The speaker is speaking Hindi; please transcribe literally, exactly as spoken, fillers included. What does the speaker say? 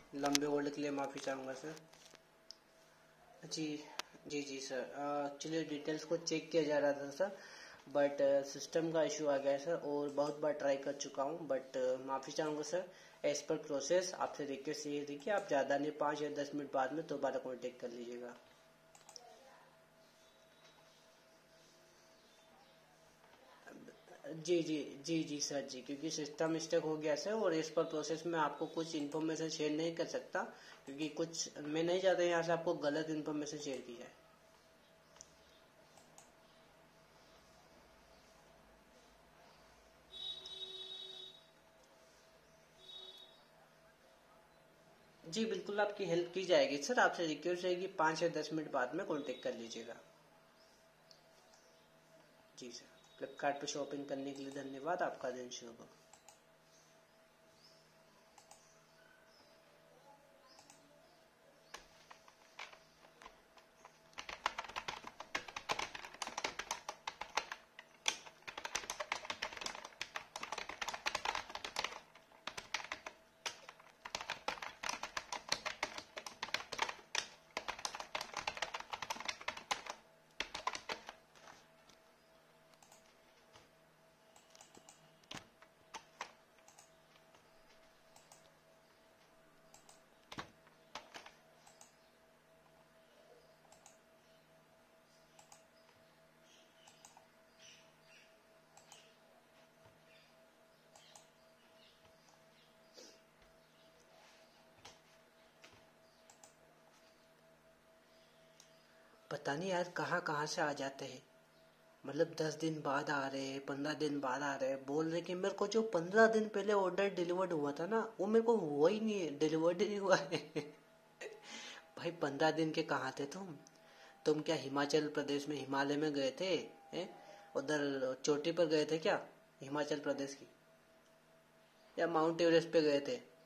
लंबे होल्ड के लिए माफ़ी चाहूँगा सर। जी जी जी सर, एक्चुअली डिटेल्स को चेक किया जा रहा था सर, बट सिस्टम का इशू आ गया है सर, और बहुत बार ट्राई कर चुका हूँ, बट माफ़ी चाहूँगा सर। एज पर प्रोसेस आपसे रिक्वेस्ट ये थी कि आप ज़्यादा नहीं, पाँच या दस मिनट बाद में दोबारा कॉन्टेक्ट कर लीजिएगा। जी जी जी जी सर जी, क्योंकि सिस्टम स्टक हो गया सर, और इस पर प्रोसेस में आपको कुछ इन्फॉर्मेशन शेयर नहीं कर सकता, क्योंकि कुछ मैं नहीं चाहता यहाँ से आपको गलत इन्फॉर्मेशन शेयर की जाए। जी बिल्कुल, आपकी हेल्प की जाएगी सर। आपसे रिक्वेस्ट रहेगी पाँच या दस मिनट बाद में कॉन्टेक्ट कर लीजिएगा। जी सर, फ्लिपकार्ट पर शॉपिंग करने के लिए धन्यवाद। आपका दिन शुभ हो। पता नहीं यार कहाँ कहाँ से आ जाते हैं। मतलब दस दिन बाद आ रहे हैं, पंद्रह दिन बाद आ रहे हैं, बोल रहे कि मेरे को जो पंद्रह दिन पहले ऑर्डर डिलीवर्ड हुआ था ना, वो मेरे को हुआ ही नहीं है, डिलीवर्ड ही नहीं हुआ है। भाई पंद्रह दिन के कहाँ थे तुम तुम क्या हिमाचल प्रदेश में हिमालय में गए थे? हैं? उधर चोटी पर गए थे क्या, हिमाचल प्रदेश की, या माउंट एवरेस्ट पे गए थे?